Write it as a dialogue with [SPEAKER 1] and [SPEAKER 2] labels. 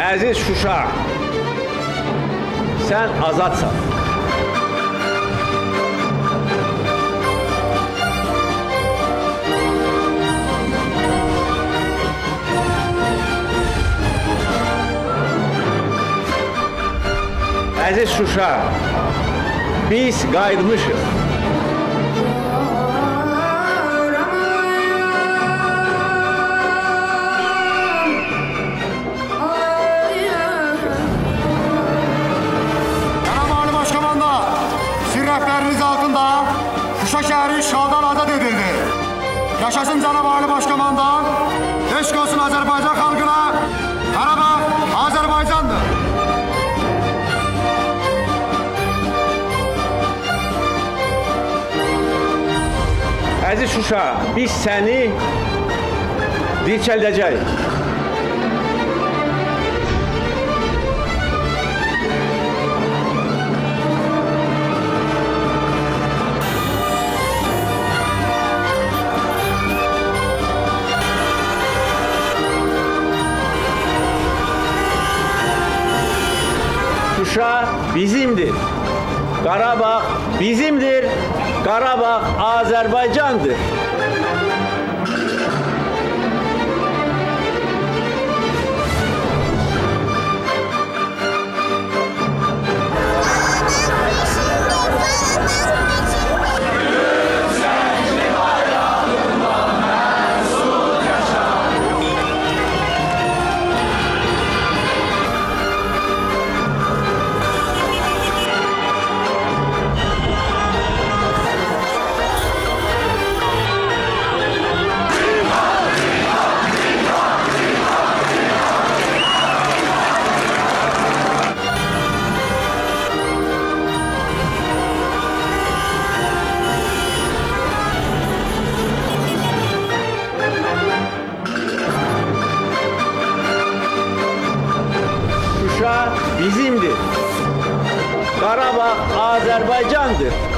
[SPEAKER 1] Əziz Şuşa, sən azadsan. Əziz Şuşa, biz qayıtmışıq.
[SPEAKER 2] Şuşa şəhəri işğaldan azad edildi. Yaşasın Cənab Ali Başkomandan, eşq olsun Azərbaycan xalqına, Qarabağ Azərbaycandır.
[SPEAKER 1] Əziz Şuşa, biz səni dirçəldəcəyik. Şuşa bizimdir. Qarabağ bizimdir. Qarabağ Azərbaycandır. Şuşa bizimdir. Qarabağ Azərbaycandır.